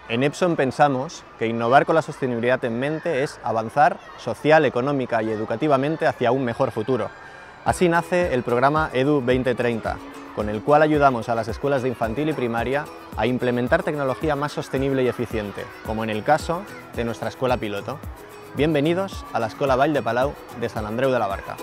En Epson pensamos que innovar con la sostenibilidad en mente es avanzar social, económica y educativamente hacia un mejor futuro. Así nace el programa Edu 2030, con el cual ayudamos a las escuelas de infantil y primaria a implementar tecnología más sostenible y eficiente, como en el caso de nuestra escuela piloto. Bienvenidos a la Escola Vall de Palau de Sant Andreu de la Barca.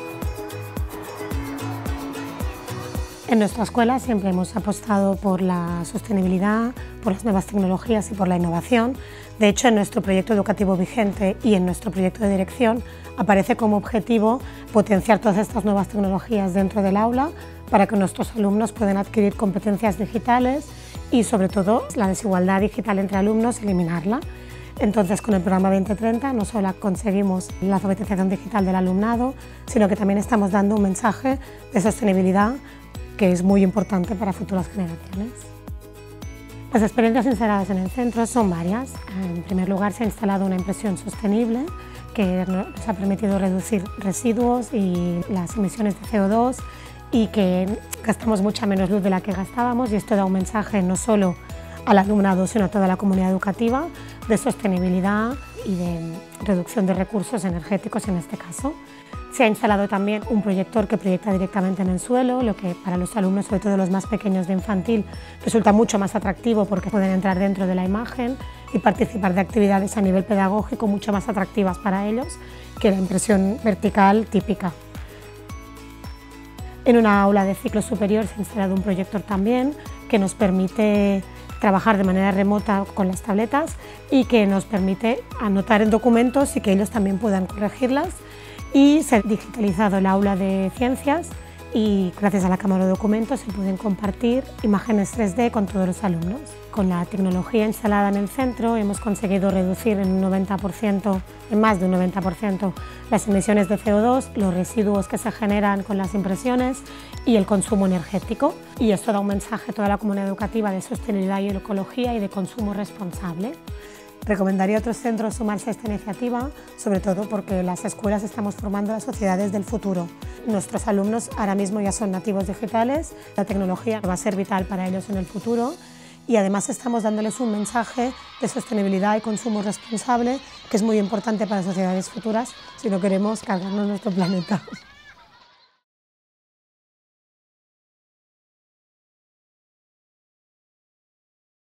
En nuestra escuela siempre hemos apostado por la sostenibilidad, por las nuevas tecnologías y por la innovación. De hecho, en nuestro proyecto educativo vigente y en nuestro proyecto de dirección aparece como objetivo potenciar todas estas nuevas tecnologías dentro del aula para que nuestros alumnos puedan adquirir competencias digitales y, sobre todo, la desigualdad digital entre alumnos, eliminarla. Entonces, con el programa 2030 no solo conseguimos la alfabetización digital del alumnado, sino que también estamos dando un mensaje de sostenibilidad que es muy importante para futuras generaciones. Las experiencias instaladas en el centro son varias. En primer lugar, se ha instalado una impresión sostenible que nos ha permitido reducir residuos y las emisiones de CO2 y que gastamos mucha menos luz de la que gastábamos, y esto da un mensaje no solo al alumnado sino a toda la comunidad educativa de sostenibilidad y de reducción de recursos energéticos en este caso. Se ha instalado también un proyector que proyecta directamente en el suelo, lo que para los alumnos, sobre todo los más pequeños de infantil, resulta mucho más atractivo porque pueden entrar dentro de la imagen y participar de actividades a nivel pedagógico mucho más atractivas para ellos que la impresión vertical típica. En una aula de ciclo superior se ha instalado un proyector también que nos permite trabajar de manera remota con las tabletas y que nos permite anotar en documentos y que ellos también puedan corregirlas. Y se ha digitalizado el aula de ciencias y gracias a la cámara de documentos se pueden compartir imágenes 3D con todos los alumnos. Con la tecnología instalada en el centro hemos conseguido reducir en más de un 90% las emisiones de CO2, los residuos que se generan con las impresiones y el consumo energético. Y esto da un mensaje a toda la comunidad educativa de sostenibilidad y ecología y de consumo responsable. Recomendaría a otros centros sumarse a esta iniciativa, sobre todo porque las escuelas estamos formando las sociedades del futuro. Nuestros alumnos ahora mismo ya son nativos digitales, la tecnología va a ser vital para ellos en el futuro y además estamos dándoles un mensaje de sostenibilidad y consumo responsable que es muy importante para las sociedades futuras si no queremos cargarnos nuestro planeta.